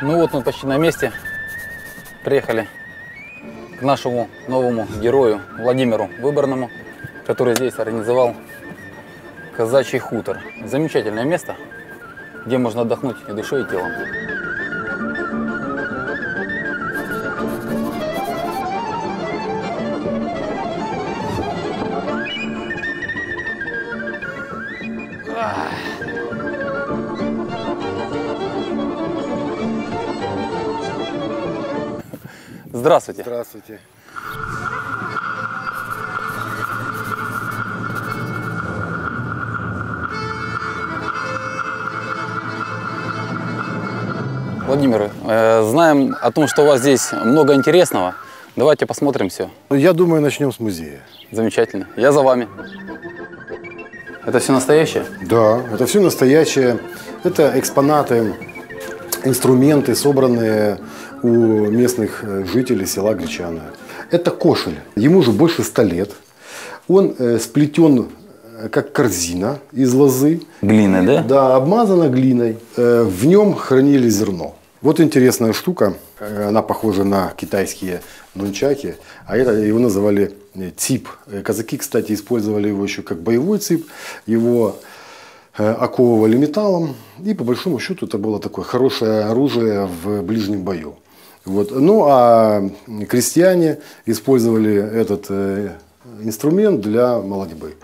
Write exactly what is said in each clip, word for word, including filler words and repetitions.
Ну вот мы почти на месте. Приехали к нашему новому герою Владимиру Выборному, который здесь организовал казачий хутор. Замечательное место, где можно отдохнуть и душой, и телом. Здравствуйте. Здравствуйте. Владимир, э, знаем о том, что у вас здесь много интересного. Давайте посмотрим все. Я думаю, начнем с музея. Замечательно. Я за вами. Это все настоящее? Да, это все настоящее. Это экспонаты, инструменты, собранные у местных жителей села Гречаное. Это кошель. Ему уже больше ста лет. Он э, сплетен как корзина из лозы. Глина, да? Да, обмазана глиной. Э, в нем хранили зерно. Вот интересная штука. Она похожа на китайские нунчаки. А это его называли цип. Казаки, кстати, использовали его еще как боевой цип. Его оковывали металлом. И по большому счету это было такое хорошее оружие в ближнем бою. Вот. Ну а крестьяне использовали этот э, инструмент для молодьбы.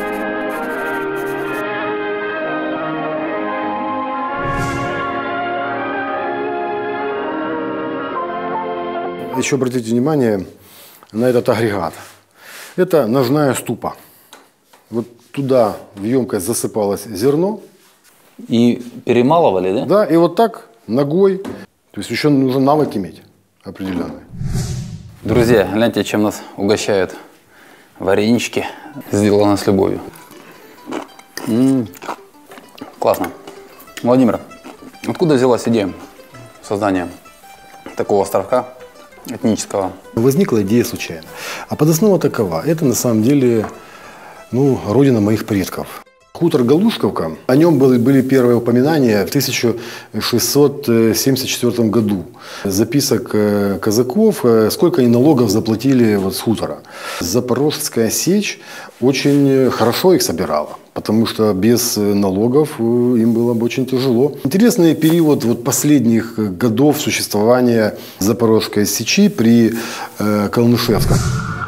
Еще обратите внимание на этот агрегат. Это ножная ступа. Вот туда в емкость засыпалось зерно. И перемалывали, да? Да, и вот так ногой. То есть еще нужно навык иметь определенный. Друзья, гляньте, чем нас угощают. Варенички, сделаны с любовью. М-м-м. Классно. Владимир, откуда взялась идея создания такого островка этнического? Возникла идея случайно. А подоснова такова. Это на самом деле ну, родина моих предков. Хутор Галушковка, о нем были, были первые упоминания в тысяча шестьсот семьдесят четвёртом году. Записок казаков, сколько они налогов заплатили вот с хутора. Запорожская сечь очень хорошо их собирала, потому что без налогов им было бы очень тяжело. Интересный период вот последних годов существования Запорожской сечи при э, Калнышевском.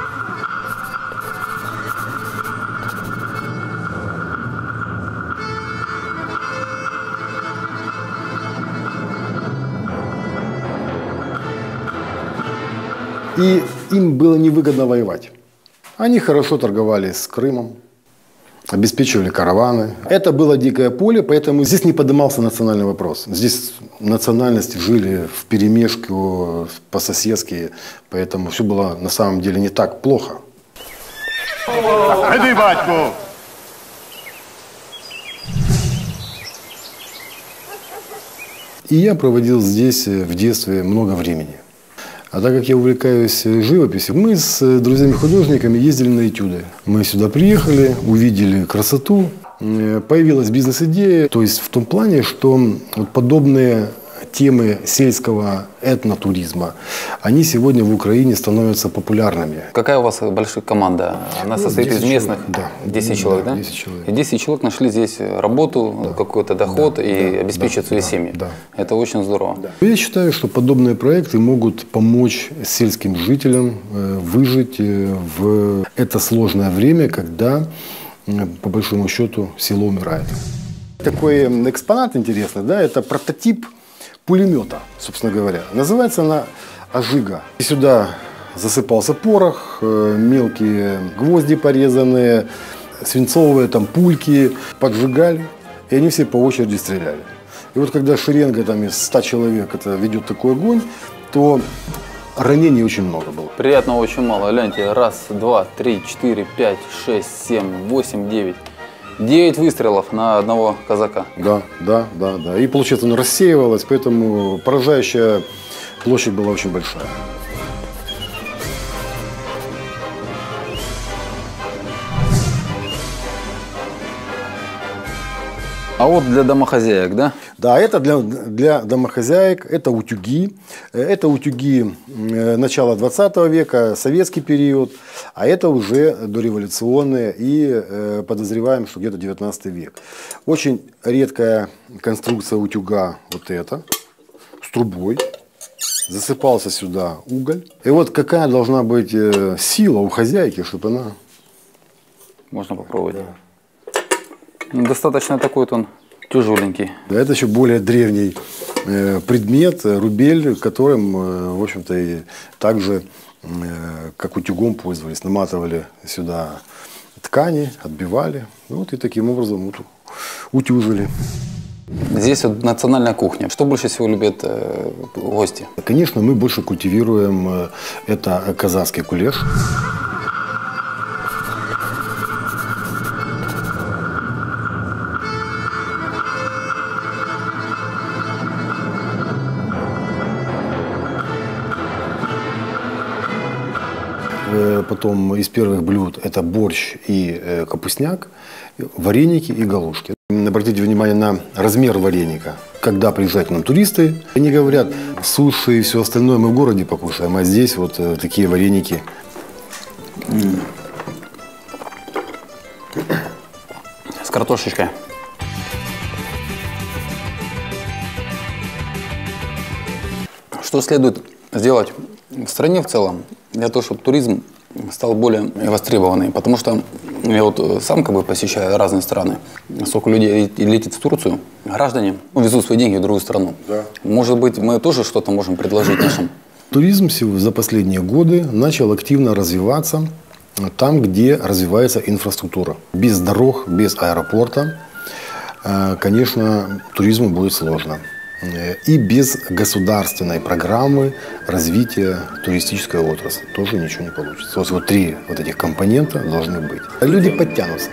И им было невыгодно воевать. Они хорошо торговали с Крымом, обеспечивали караваны. Это было дикое поле, поэтому здесь не поднимался национальный вопрос. Здесь национальности жили вперемешку, по-соседски, поэтому все было на самом деле не так плохо. Иди, батьку! И я проводил здесь в детстве много времени. А так как я увлекаюсь живописью, мы с друзьями-художниками ездили на этюды. Мы сюда приехали, увидели красоту, появилась бизнес-идея. То есть в том плане, что вот подобные темы сельского этнотуризма, они сегодня в Украине становятся популярными. Какая у вас большая команда? Она состоит из местных? Да. десять человек, да? десять человек. И десять человек нашли здесь работу, да. какой-то доход да. и да. обеспечивают да. свои да. семьи. Да. Это очень здорово. Да. Я считаю, что подобные проекты могут помочь сельским жителям выжить в это сложное время, когда, по большому счету, село умирает. Такой экспонат интересный, да, это прототип пулемета, собственно говоря. Называется она ожига. И сюда засыпался порох, мелкие гвозди порезанные, свинцовые там пульки, поджигали, и они все по очереди стреляли. И вот когда шеренга там из ста человек это ведет такой огонь, то ранений очень много было. Приятного очень мало. Гляньте, раз, два, три, четыре, пять, шесть, семь, восемь, девять. Девять выстрелов на одного казака. Да, да, да, да. И получается, оно рассеивалось, поэтому поражающая площадь была очень большая. А вот для домохозяек, да? Да, это для, для домохозяек, это утюги. Это утюги начала двадцатого века, советский период, а это уже дореволюционные и подозреваем, что где-то девятнадцатый век. Очень редкая конструкция утюга вот эта, с трубой. Засыпался сюда уголь. И вот какая должна быть сила у хозяйки, чтобы она... Можно попробовать. Да. Достаточно такой вот он тяжеленький. Да, это еще более древний э, предмет, рубель, которым, э, в общем-то, и также, э, как утюгом пользовались. Наматывали сюда ткани, отбивали. Вот и таким образом вот, утюжили. Здесь вот национальная кухня. Что больше всего любят э, гости? Конечно, мы больше культивируем э, это казахский кулеш. Потом из первых блюд это борщ и капустняк, вареники и галушки. Обратите внимание на размер вареника. Когда приезжают к нам туристы, они говорят, суши и все остальное мы в городе покушаем, а здесь вот такие вареники. Mm. С картошечкой. Что следует сделать в стране в целом, для того, чтобы туризм стал более востребованный? Потому что я вот сам как бы посещаю разные страны. Сколько людей летит в Турцию, граждане везут свои деньги в другую страну. Да. Может быть, мы тоже что-то можем предложить нашим? Туризм за последние годы начал активно развиваться там, где развивается инфраструктура. Без дорог, без аэропорта, конечно, туризму будет сложно. И без государственной программы развития туристической отрасли тоже ничего не получится. Вот, вот три вот этих компонента должны быть. Люди подтянутся.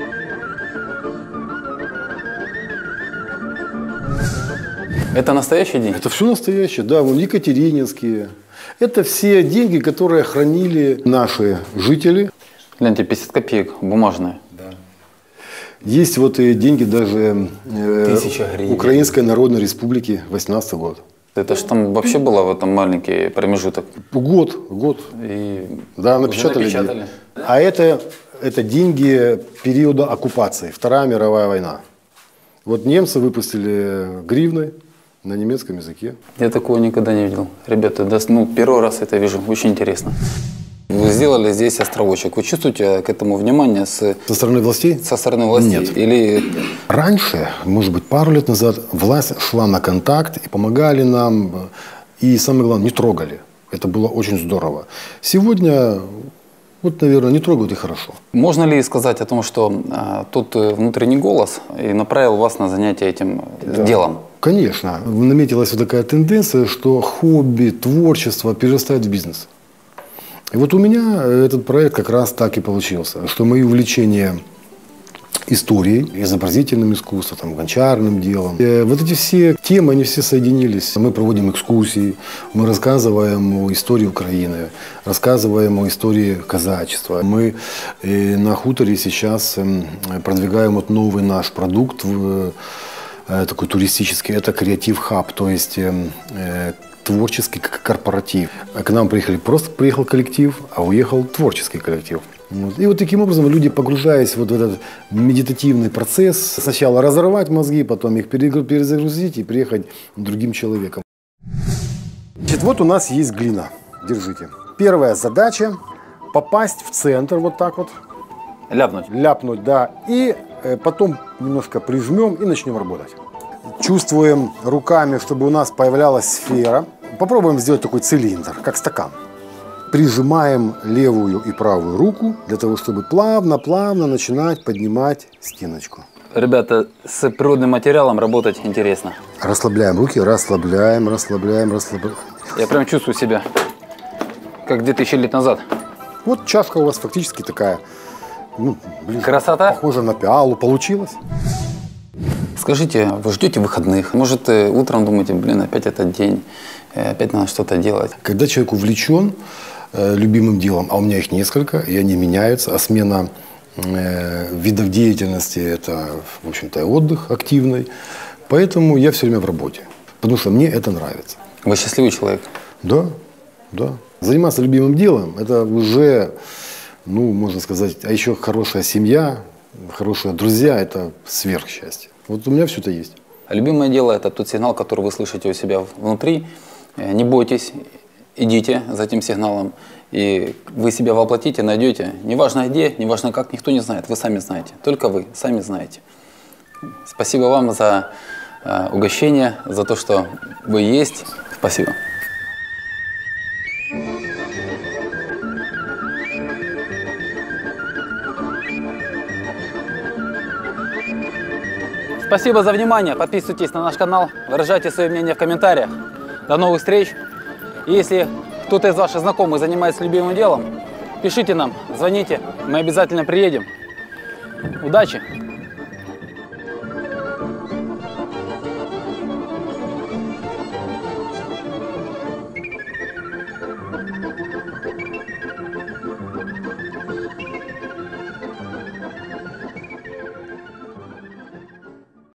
Это настоящие деньги? Это все настоящее, да, вон екатерининские. Это все деньги, которые хранили наши жители. Гляньте, пятьдесят копеек бумажные. Есть вот и деньги даже э, Украинской Народной Республики, восемнадцатый год. Это же там вообще было в этом маленький промежуток? Год, год. И да, напечатали. напечатали. А это, это деньги периода оккупации, Вторая мировая война. Вот немцы выпустили гривны на немецком языке. Я такого никогда не видел. Ребята, да, ну, первый раз это вижу, очень интересно. Вы сделали здесь островочек. Вы чувствуете к этому внимание с... со стороны властей? Со стороны властей? Нет. Или... Раньше, может быть, пару лет назад, власть шла на контакт и помогали нам. И самое главное, не трогали. Это было очень здорово. Сегодня, вот, наверное, не трогают и хорошо. Можно ли сказать о том, что а, тут внутренний голос и направил вас на занятие этим да. делом? Конечно. Наметилась вот такая тенденция, что хобби, творчество перерастает в бизнес. И вот у меня этот проект как раз так и получился, что мои увлечения историей, изобразительным искусством, там, гончарным делом, вот эти все темы, они все соединились. Мы проводим экскурсии, мы рассказываем о истории Украины, рассказываем о истории казачества. Мы на хуторе сейчас продвигаем вот новый наш продукт, такой туристический, это Creative Hub, то есть творческий корпоратив. К нам приехали, просто приехал коллектив, а уехал творческий коллектив. И вот таким образом люди, погружаясь вот в этот медитативный процесс, сначала разорвать мозги, потом их перезагрузить и приехать другим человеком. Значит, вот у нас есть глина. Держите. Первая задача – попасть в центр вот так вот. Ляпнуть. Ляпнуть, да. И потом немножко прижмем и начнем работать. Чувствуем руками, чтобы у нас появлялась сфера. Попробуем сделать такой цилиндр, как стакан. Прижимаем левую и правую руку для того, чтобы плавно-плавно начинать поднимать стеночку. Ребята, с природным материалом работать интересно. Расслабляем руки, расслабляем, расслабляем, расслабляем. Я прям чувствую себя, как две тысячи лет назад. Вот чашка у вас фактически такая, ну, блин, красота. Похожа на пиалу, получилось. Скажите, вы ждете выходных? Может, утром думаете, блин, опять этот день, опять надо что-то делать? Когда человек увлечен э, любимым делом, а у меня их несколько, и они меняются, а смена видов деятельности это, в общем-то, отдых активный. Поэтому я все время в работе, потому что мне это нравится. Вы счастливый человек? Да, да. Заниматься любимым делом – это уже, ну, можно сказать, а еще хорошая семья, хорошие друзья – это сверхсчастье. Вот у меня все это есть. Любимое дело – это тот сигнал, который вы слышите у себя внутри. Не бойтесь, идите за этим сигналом, и вы себя воплотите, найдете. Неважно где, неважно как, никто не знает, вы сами знаете. Только вы сами знаете. Спасибо вам за э, угощение, за то, что вы есть. Спасибо. Спасибо за внимание. Подписывайтесь на наш канал, выражайте свое мнение в комментариях. До новых встреч. И если кто-то из ваших знакомых занимается любимым делом, пишите нам, звоните, мы обязательно приедем. Удачи!